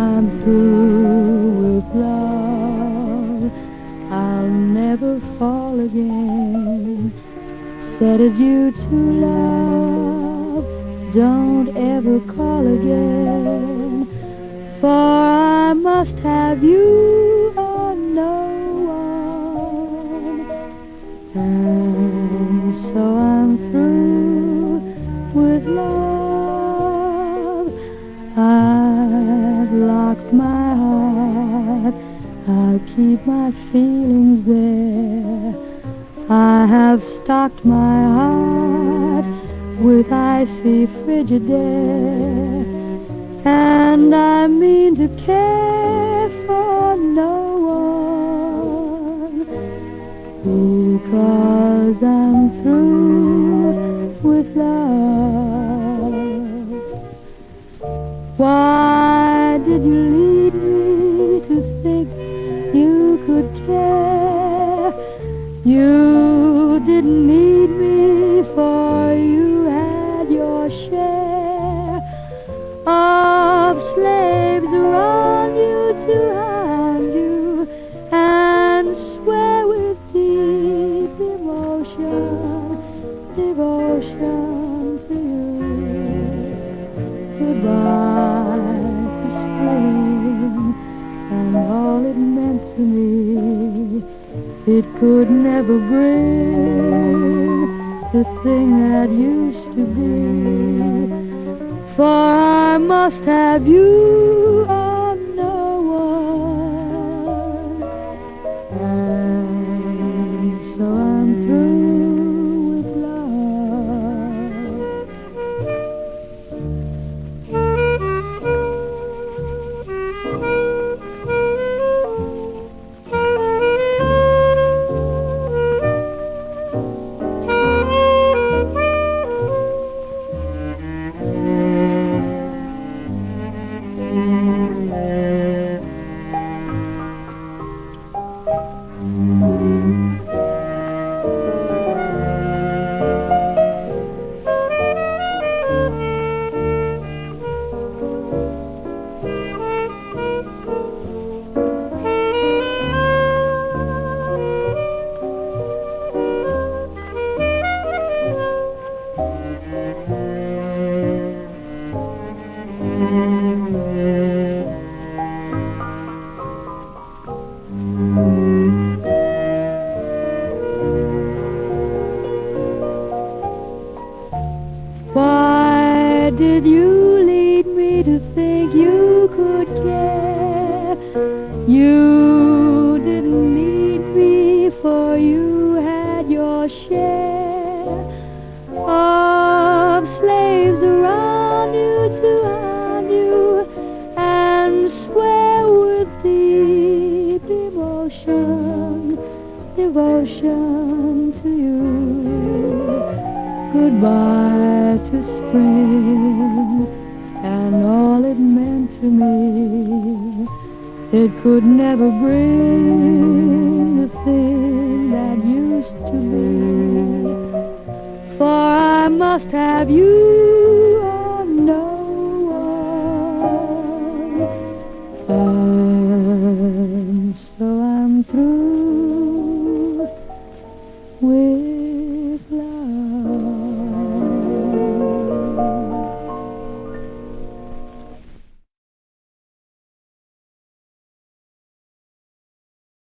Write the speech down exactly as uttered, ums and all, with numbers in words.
I'm through with love, I'll never fall again. Said adieu to love, don't ever call again. For I must have you or no one. And so I'm through with love. I've locked my heart, I'll keep my feelings there. I have stocked my heart with icy frigid air, and I mean to care for no one, because I'm through with love. Why did you lead me to think you could care? You didn't need me, for you had your share of slaves around you to hound you and swear with deep emotion, devotion to you. Goodbye to spring and all it meant to me. It could never bring the thing that used to be. For I must have you or no one. And so I'm through with Why did you lead me to think you could care? You didn't need me, for you had your share of slaves around you to hound you and swear with deep emotion, devotion to you. Goodbye to spring and all it meant to me. It could never bring the thing that used to be. For I must have you